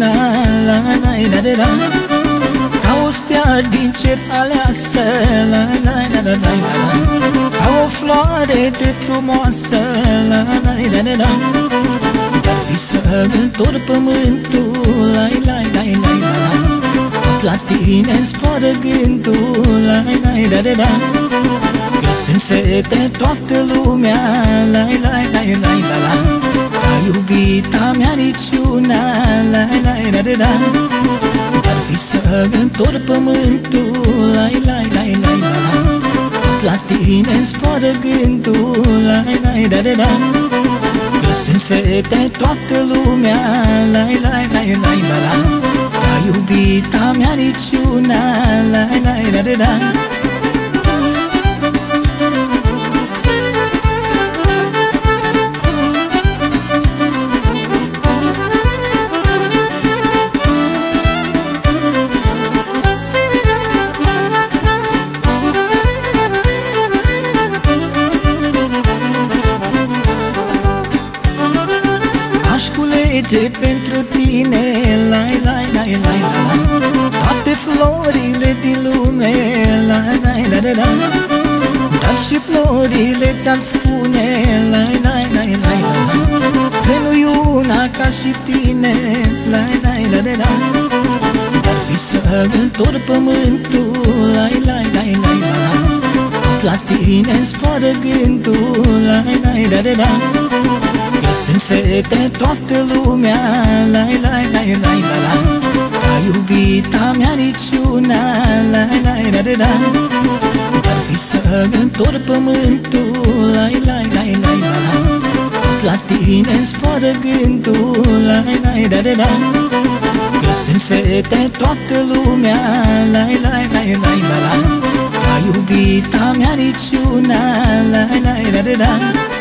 niciuna, la la la la la. Ca o stea din cer aleasă, la la la la la la. Ca o floare de frumoasă, la la la la la. Dar fi să întorc pământul, la la la la la. Tot la tine-mi zboară gândul, la la la la la. Că sunt fete toată lumea, la la la la la la. Ca iubita mea niciuna, la la la la la. Dar fi să întorc pământul, la la la la la. Tot la tine-mi zboară gândul, la la la la la. Că sunt fete toată lumea, la la la la la la. Ca iubita mea niciuna, la la la la la. Aș culege pentru tine, lai, lai, lai, lai, la, toate florile din lume, lai, lai, lai, lai, la. Dar și florile ți-ar spune, lai, lai, lai, lai, la, că nu-i una ca și tine, lai, lai, lai, lai, la. Dar fi să întorc pământul, lai, lai, lai, lai, la. Tot la tine-mi zboară gândul, lai, lai, lai, lai, la. Că sunt fete toată lumea, la la la la la la. Ca iubita mea niciuna, la la la la la. Dar fi să întorc pământul, la la la la la. Tot la tine-mi zboară gândul, la la la la la. Că sunt fete toată lumea, la la la la la la. Ca iubita mea niciuna, la la la la la.